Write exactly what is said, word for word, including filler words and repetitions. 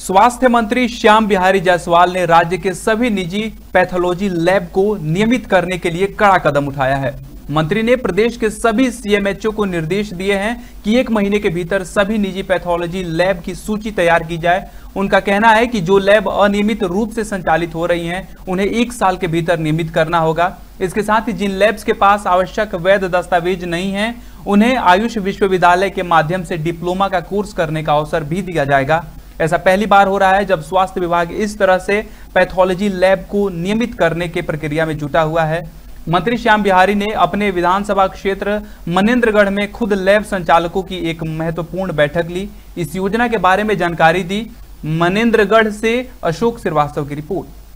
स्वास्थ्य मंत्री श्याम बिहारी जायसवाल ने राज्य के सभी निजी पैथोलॉजी लैब को नियमित करने के लिए कड़ा कदम उठाया है। मंत्री ने प्रदेश के सभी सीएमएचओ को निर्देश दिए हैं कि एक महीने के भीतर सभी निजी पैथोलॉजी लैब की सूची तैयार की जाए। उनका कहना है कि जो लैब अनियमित रूप से संचालित हो रही हैं, उन्हें एक साल के भीतर नियमित करना होगा। इसके साथ ही जिन लैब्स के पास आवश्यक वैध दस्तावेज नहीं है, उन्हें आयुष विश्वविद्यालय के माध्यम से डिप्लोमा का कोर्स करने का अवसर भी दिया जाएगा। ऐसा पहली बार हो रहा है जब स्वास्थ्य विभाग इस तरह से पैथोलॉजी लैब को नियमित करने की प्रक्रिया में जुटा हुआ है। मंत्री श्याम बिहारी ने अपने विधानसभा क्षेत्र मनेंद्रगढ़ में खुद लैब संचालकों की एक महत्वपूर्ण बैठक ली। इस योजना के बारे में जानकारी दी। मनेंद्रगढ़ से अशोक श्रीवास्तव की रिपोर्ट।